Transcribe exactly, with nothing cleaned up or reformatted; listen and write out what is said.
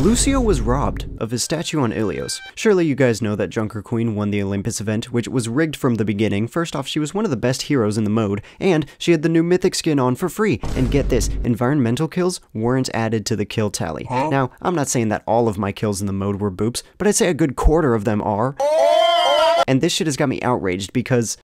Lucio was robbed of his statue on Ilios. Surely you guys know that Junker Queen won the Olympus event, which was rigged from the beginning. First off, she was one of the best heroes in the mode, and she had the new mythic skin on for free. And get this, environmental kills weren't added to the kill tally. Huh? Now, I'm not saying that all of my kills in the mode were boops, but I'd say a good quarter of them are. And this shit has got me outraged because